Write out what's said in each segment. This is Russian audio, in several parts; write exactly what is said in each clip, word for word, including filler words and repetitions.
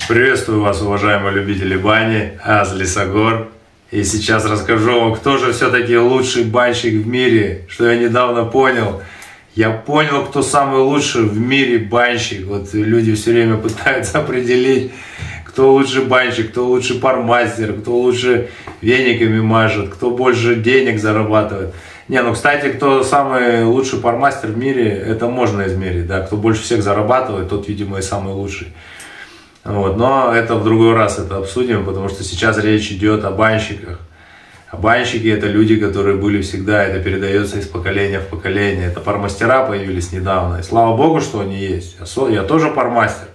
Приветствую вас, уважаемые любители бани, Аз Лесогор. И сейчас расскажу вам, кто же все-таки лучший банщик в мире. Что я недавно понял. Я понял, кто самый лучший в мире банщик. Вот люди все время пытаются определить, кто лучше банщик, кто лучше пармастер, кто лучше вениками мажет, кто больше денег зарабатывает. Не, ну, кстати, кто самый лучший пармастер в мире, это можно измерить, да. Кто больше всех зарабатывает, тот, видимо, и самый лучший. Вот, но это в другой раз это обсудим, потому что сейчас речь идет о банщиках. А банщики — это люди, которые были всегда, это передается из поколения в поколение. Это пармастера появились недавно, и слава богу, что они есть. Я тоже пармастер,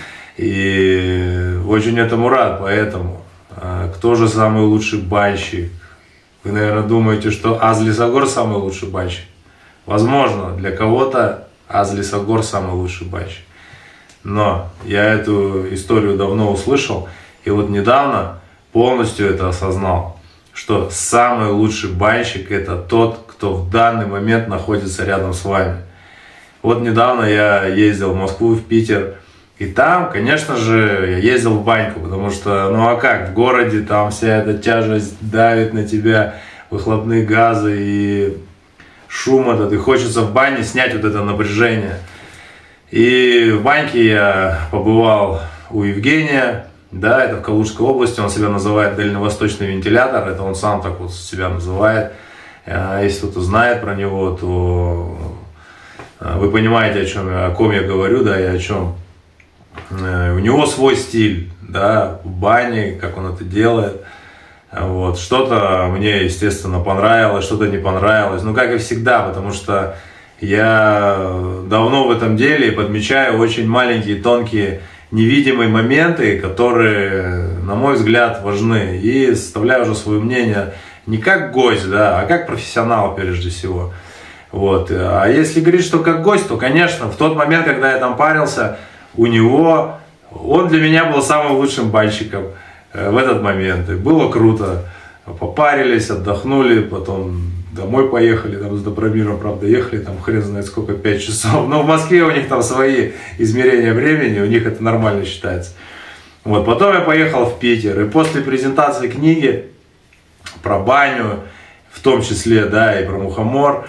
и очень этому рад, поэтому. Кто же самый лучший банщик? Вы, наверное, думаете, что Аз Лесогор самый лучший банщик. Возможно, для кого-то Аз Лесогор самый лучший банщик. Но я эту историю давно услышал, и вот недавно полностью это осознал, что самый лучший банщик — это тот, кто в данный момент находится рядом с вами. Вот недавно я ездил в Москву, в Питер, и там, конечно же, я ездил в баньку, потому что, ну а как, в городе там вся эта тяжесть давит на тебя, выхлопные газы и шум этот, и хочется в бане снять вот это напряжение. И в баньке я побывал у Евгения, да, это в Калужской области, он себя называет дальневосточный вентилятор, это он сам так вот себя называет. Если кто-то знает про него, то вы понимаете, о чем, о ком я говорю, да, и о чем. У него свой стиль, да, в бане, как он это делает. Вот. Что-то мне, естественно, понравилось, что-то не понравилось, ну, как и всегда, потому что я давно в этом деле и подмечаю очень маленькие, тонкие, невидимые моменты, которые, на мой взгляд, важны. И составляю уже свое мнение не как гость, да, а как профессионал прежде всего. Вот. А если говорить, что как гость, то, конечно, в тот момент, когда я там парился, у него, он для меня был самым лучшим банщиком в этот момент. И было круто. Попарились, отдохнули, потом домой поехали, там с Добромиром, правда, ехали, там хрен знает сколько, пять часов. Но в Москве у них там свои измерения времени, у них это нормально считается. Вот, потом я поехал в Питер, и после презентации книги про баню, в том числе, да, и про мухомор,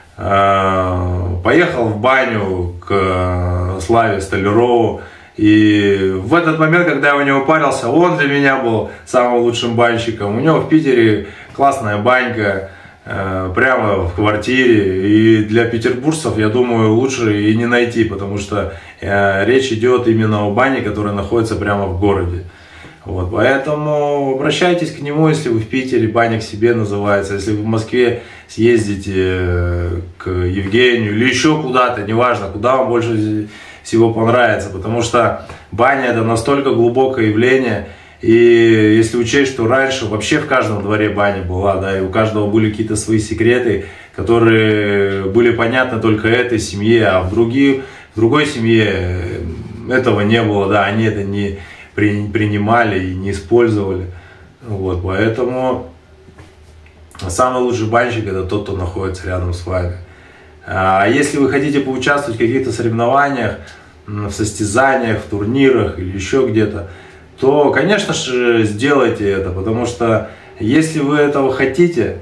э, поехал в баню к Славе Столярову. И в этот момент, когда я у него парился, он для меня был самым лучшим банщиком. У него в Питере классная банька, прямо в квартире, и для петербуржцев, я думаю, лучше и не найти, потому что э, речь идет именно о бане, которая находится прямо в городе. Вот, поэтому обращайтесь к нему, если вы в Питере, баня к себе называется, если вы в Москве съездите к Евгению или еще куда-то, неважно, куда вам больше всего понравится, потому что баня — это настолько глубокое явление. И если учесть, что раньше вообще в каждом дворе баня была, да, и у каждого были какие-то свои секреты, которые были понятны только этой семье, а в, другие, в другой семье этого не было, да, они это не при, принимали и не использовали. Вот, поэтому самый лучший банщик — это тот, кто находится рядом с вами. А если вы хотите поучаствовать в каких-то соревнованиях, в состязаниях, в турнирах или еще где-то, то, конечно же, сделайте это, потому что если вы этого хотите,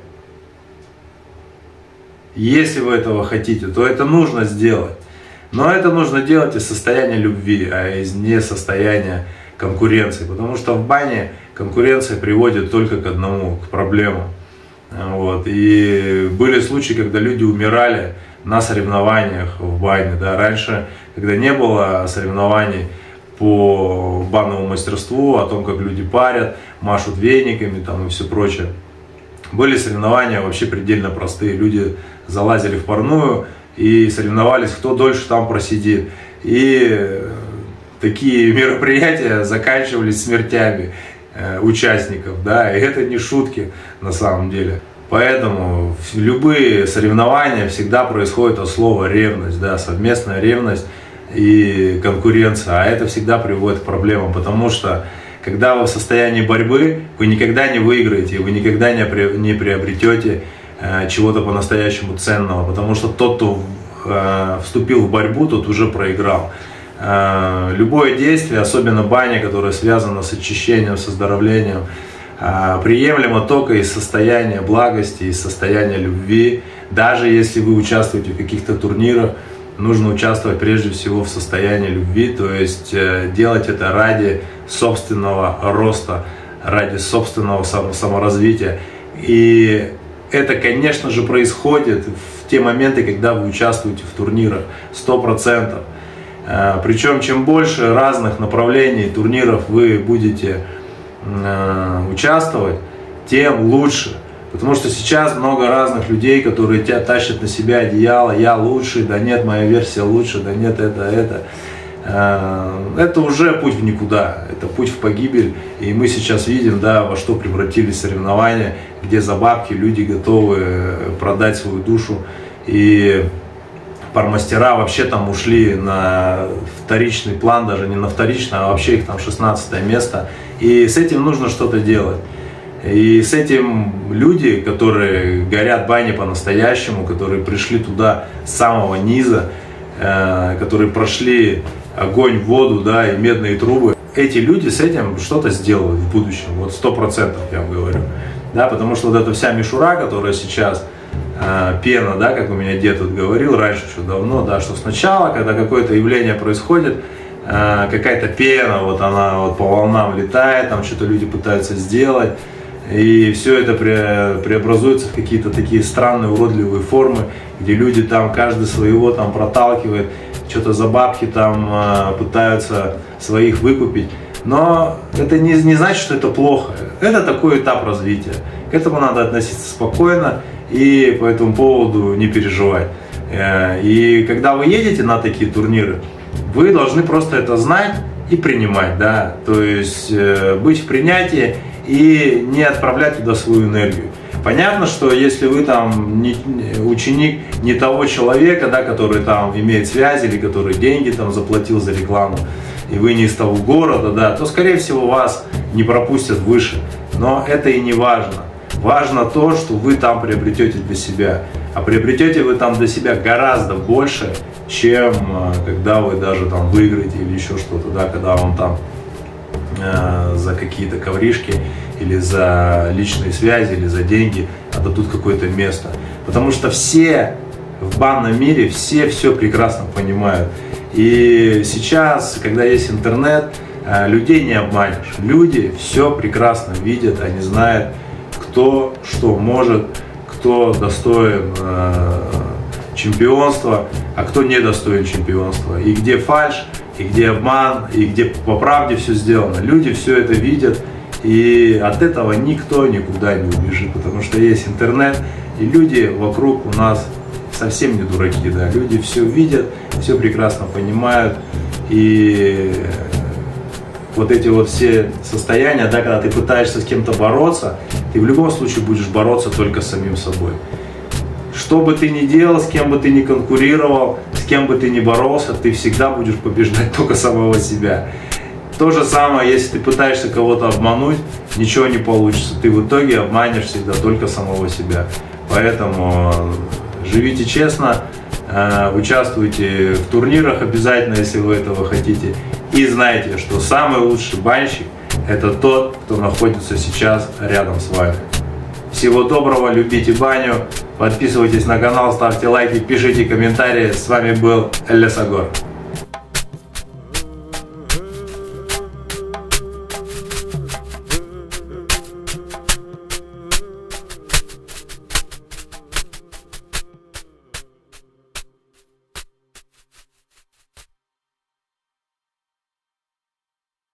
если вы этого хотите, то это нужно сделать. Но это нужно делать из состояния любви, а из не состояния конкуренции, потому что в бане конкуренция приводит только к одному, к проблемам. Вот. И были случаи, когда люди умирали на соревнованиях в бане. Да. Раньше, когда не было соревнований по банному мастерству, о том, как люди парят, машут вениками там, и все прочее. Были соревнования вообще предельно простые. Люди залазили в парную и соревновались, кто дольше там просидит. И такие мероприятия заканчивались смертями э, участников. Да? И это не шутки на самом деле. Поэтому любые соревнования всегда происходят от слова ревность, да? Совместная ревность и конкуренция, а это всегда приводит к проблемам, потому что когда вы в состоянии борьбы, вы никогда не выиграете, вы никогда не приобретете э, чего-то по-настоящему ценного, потому что тот, кто э, вступил в борьбу, тот уже проиграл. любое действие, особенно баня, которое связано с очищением, с оздоровлением, приемлемо только из состояния благости, из состояния любви. Даже если вы участвуете в каких-то турнирах, нужно участвовать прежде всего в состоянии любви, то есть делать это ради собственного роста, ради собственного саморазвития. И это, конечно же, происходит в те моменты, когда вы участвуете в турнирах, сто процентов. Причем, чем больше разных направлений турниров вы будете участвовать, тем лучше. Потому что сейчас много разных людей, которые тебя тащат на себя одеяло, я лучший, да нет, моя версия лучше, да нет, это, это. Это уже путь в никуда, это путь в погибель. И мы сейчас видим, да, во что превратились соревнования, где за бабки люди готовы продать свою душу. И пармастера вообще там ушли на вторичный план, даже не на вторичный, а вообще их там шестнадцатое место. И с этим нужно что-то делать. И с этим люди, которые горят баней по-настоящему, которые пришли туда с самого низа, э, которые прошли огонь, воду, да, и медные трубы, эти люди с этим что-то сделают в будущем, вот сто процентов я вам говорю. Да, потому что вот эта вся мишура, которая сейчас, э, пена, да, как у меня дед тут говорил раньше, еще давно, да, что сначала, когда какое-то явление происходит, э, какая-то пена, вот она вот по волнам летает, там что-то люди пытаются сделать, и все это преобразуется в какие-то такие странные, уродливые формы, где люди там, каждый своего там проталкивает, что-то за бабки там пытаются своих выкупить. Но это не, не значит, что это плохо. Это такой этап развития. К этому надо относиться спокойно и по этому поводу не переживать. И когда вы едете на такие турниры, вы должны просто это знать и принимать, да, то есть быть в принятии и не отправлять туда свою энергию. Понятно, что если вы там не, ученик не того человека, да, который там имеет связи или который деньги там заплатил за рекламу, и вы не из того города, да, то скорее всего вас не пропустят выше. Но это и не важно. Важно то, что вы там приобретете для себя. А приобретете вы там для себя гораздо больше, чем когда вы даже там выиграете или еще что-то, да, когда вам там э, за какие-то ковришки или за личные связи, или за деньги отдадут какое-то место. Потому что все в банном мире, все все прекрасно понимают. И сейчас, когда есть интернет, людей не обманешь. Люди все прекрасно видят, они знают, кто что может, кто достоин э, чемпионства, а кто не достоин чемпионства. И где фальшь, и где обман, и где по правде все сделано. Люди все это видят. И от этого никто никуда не убежит, потому что есть интернет, и люди вокруг у нас совсем не дураки, да, люди все видят, все прекрасно понимают, и вот эти вот все состояния, да, когда ты пытаешься с кем-то бороться, ты в любом случае будешь бороться только с самим собой. Что бы ты ни делал, с кем бы ты ни конкурировал, с кем бы ты ни боролся, ты всегда будешь побеждать только самого себя. То же самое, если ты пытаешься кого-то обмануть, ничего не получится. Ты в итоге обманешь всегда только самого себя. Поэтому живите честно, участвуйте в турнирах обязательно, если вы этого хотите. И знайте, что самый лучший банщик – это тот, кто находится сейчас рядом с вами. Всего доброго, любите баню, подписывайтесь на канал, ставьте лайки, пишите комментарии. С вами был Лесогор.